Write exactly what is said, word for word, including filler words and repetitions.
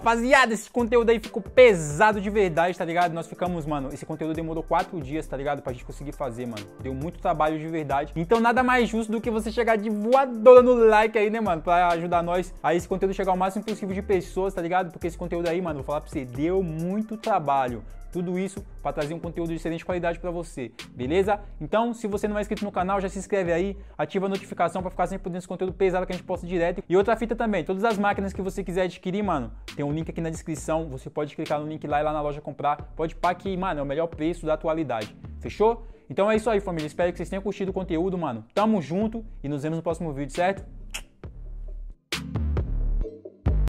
rapaziada, esse conteúdo aí ficou pesado de verdade, tá ligado? Nós ficamos, mano, esse conteúdo demorou quatro dias, tá ligado? Pra gente conseguir fazer, mano. Deu muito trabalho de verdade. Então nada mais justo do que você chegar de voadora no like aí, né, mano? Pra ajudar nós a esse conteúdo chegar ao máximo possível de pessoas, tá ligado? Porque esse conteúdo aí, mano, vou falar pra você, deu muito trabalho. Tudo isso para trazer um conteúdo de excelente qualidade para você, beleza? Então, se você não é inscrito no canal, já se inscreve aí, ativa a notificação para ficar sempre por dentro desse conteúdo pesado que a gente posta direto. E outra fita também, todas as máquinas que você quiser adquirir, mano, tem um link aqui na descrição, você pode clicar no link lá e lá na loja comprar. Pode pá que, mano, é o melhor preço da atualidade, fechou? Então é isso aí, família, espero que vocês tenham curtido o conteúdo, mano. Tamo junto e nos vemos no próximo vídeo, certo?